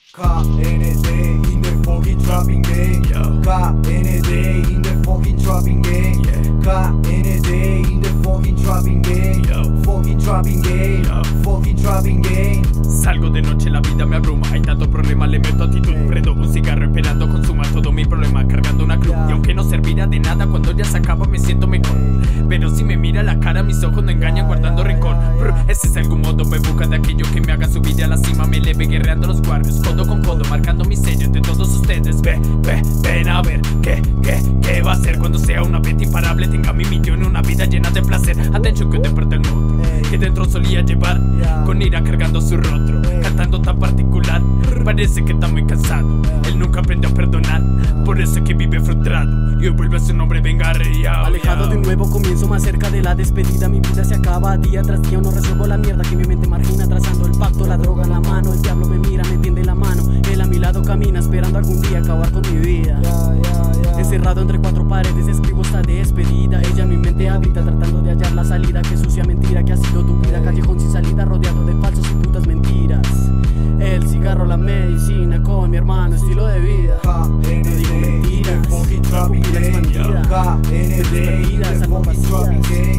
KND in the fucking trapping game. KND in the fucking trapping game. KND in the fucking trapping game. Fucking trapping game. Fucking trapping game. Salgo de noche, la vida me abruma. Hay tantos problemas, le meto actitud. Prendo un cigarro esperando consuma todo mi problema, cargando una cruz. Y aunque no servirá de nada, cuando ya se acaba me siento mejor. Pero si me mira la cara, mis ojos no engañan, guardando rencor. Ese es algún modo, me busca de aquello que me haga subir a la cima. Me eleve guerreando los guardias, codo con codo, marcando mi sello entre todos ustedes. Ven a ver qué va a ser cuando sea una vez imparable. Tenga mi millón, una vida llena de placer. Atención que desperté el mundo que dentro solía llevar, con ira cargando su rostro, cantando tan particular. Parece que está muy cansado, él nunca aprendió a perdonar. Por eso es que vive frustrado y hoy vuelve a su nombre vengar. Alejado de un nuevo comienzo, más cerca de la despedida. Mi vida se acaba día tras día, no resuelvo la mierda que mi mente margina. Trazando el pacto, la droga en la mano. El diablo me mira, me tiende la mano. Él a mi lado camina, esperando algún día acabar con mi vida. Encerrado entre cuatro paredes, escribo esta despedida. Ella mi mente habita, tratando de hallar la salida. Qué sucia mentira que ha sido tu vida. Callejón sin salida, rodeado de falsos y putas mentiras. El cigarro, la medicina, con mi hermano, estilo de vida. No digo mentiras, pupila expandida. Despedidas, algo vacías.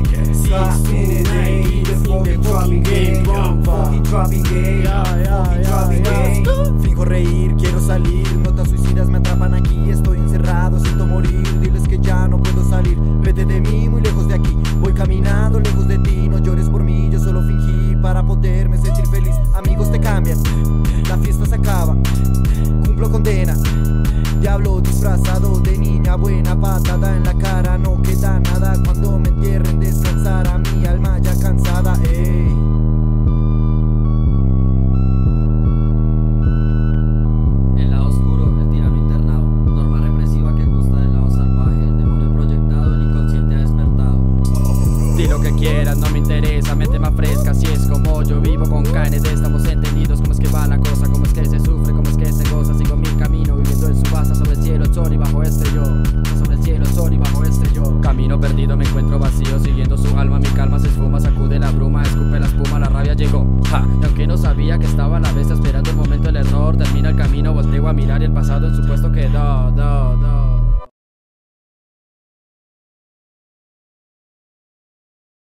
Finjo reír, quiero salir. Notas suicidas me atrapan aquí. Estoy encerrado, siento morir. Diles que ya no puedo salir. Vete de mí, muy lejos de aquí. Voy caminando lejos de ti. No llores por mí, yo solo fingí para poderme sentir feliz. Amigos te cambian, la fiesta se acaba. Cumplo condena. Diablo disfrazado de niña buena, patada en la cara, no queda nada. Cuando me entierren descansará mi alma ya cansada, ey. El lado oscuro, el tirano internado, norma represiva que gusta del lado salvaje. El demonio proyectado, el inconsciente ha despertado. Di lo que quieras, no me interesa, mente más fresca. Si es como yo vivo con KND, estamos entendidos. Cómo es que va la cosa, cómo es que se sufre, cómo es que se goza. Sigo mi camino, viviendo en su base, sobre el cielo, el sol y bajo este yo. Sobre el cielo, el sol y bajo este yo. Camino perdido, me encuentro vacío, siguiendo su alma. Mi calma se esfuma, sacude la bruma, escupe la espuma, la rabia llegó. Y aunque no sabía que estaba a la vez esperando el momento del error, termina el camino, volteo a mirar y el pasado en su puesto quedó.